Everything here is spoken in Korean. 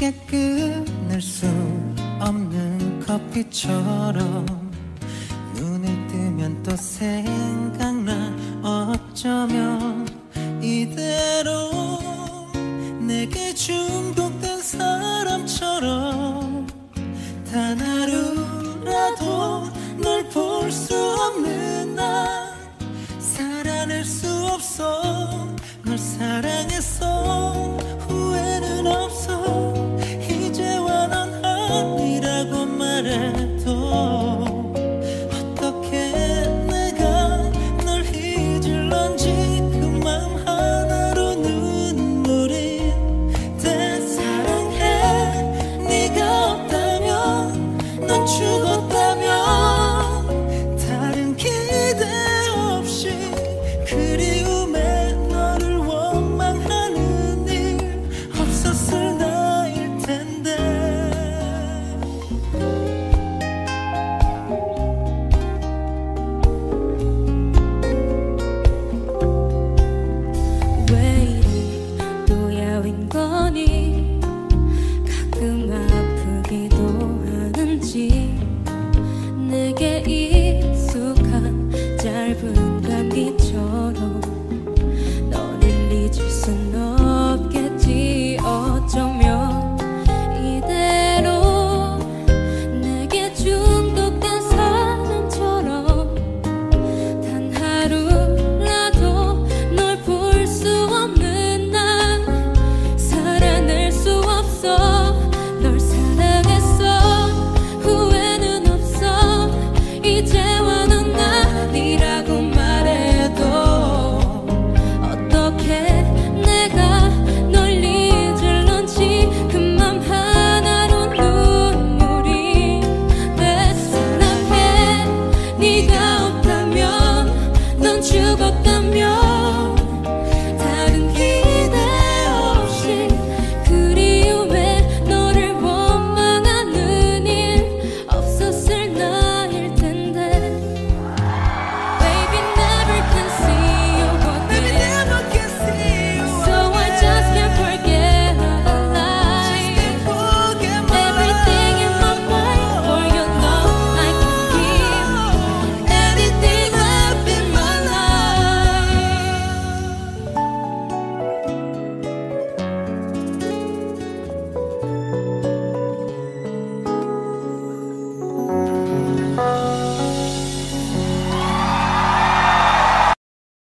쉽게 끊을 수 없는 커피처럼 눈을 뜨면 또 생각나. 어쩌면 이대로 내게 중독된 사람처럼 단 하루라도 널 볼 수 없는 나 살아낼 수 없어. 널 사랑했어. 후회는 없어. 이제와 넌 아니라고 말해도